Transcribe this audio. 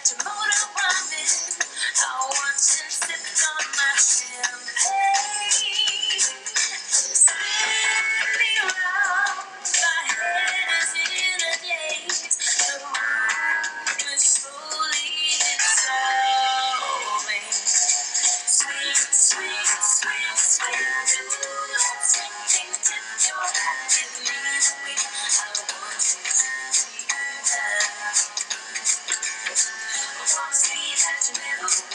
got your motor running. I watched and sipped on my champagne. Spin me around, my head is in a daze. The moon is slowly dissolving. Sweet, sweet, sweet, sweet, do that sweet thing tip your hat with me, sweet. I want to see you down. I want to see that you never